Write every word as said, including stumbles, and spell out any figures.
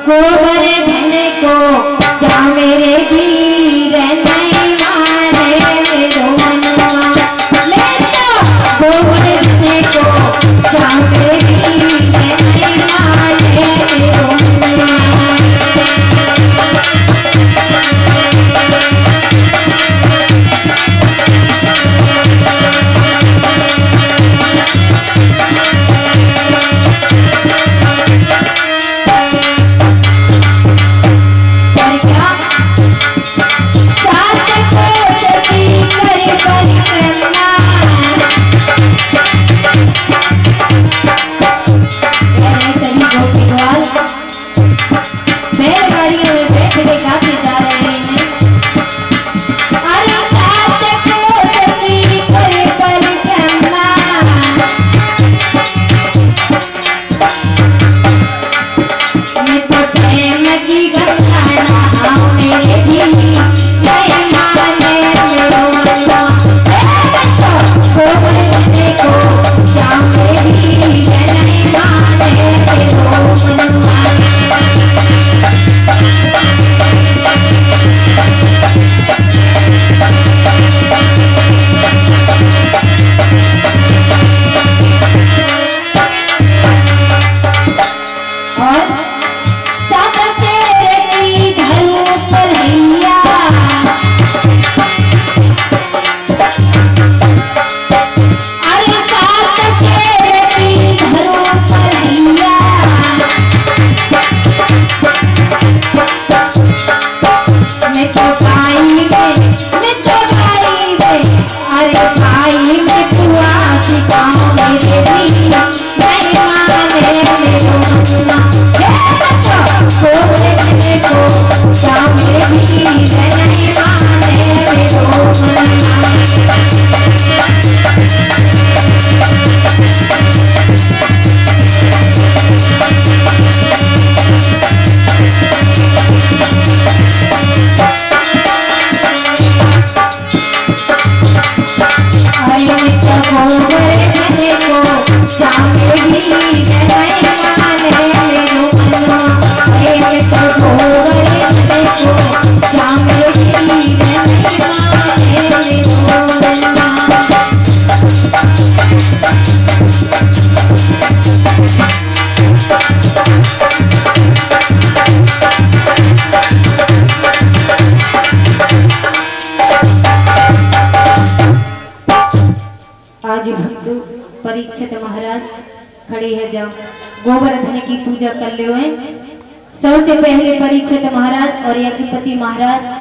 गोवर्धन को क्या मेरे वीर नहीं मारे मेरो मनुआ ले तो गोवर्धन को क्या मेरे वीर नहीं मारे मेरो मनुआ बैलगाड़ियों में बैठ के गाते जा रहे हैं। अरे साथ कोटकी करे परिक्रमा मैं तो प्रेम की गंगा नहाऊं मेरे दिल नहीं माने मेरो मनुआ गोवर्धन को क्या मेरे दिल नहीं माने मेरो मनुआ आज भक्त परीक्षित महाराज खड़े है, जाओ गोवर्धन की पूजा कर ले। सबसे पहले परीक्षित महाराज और यज्ञपति महाराज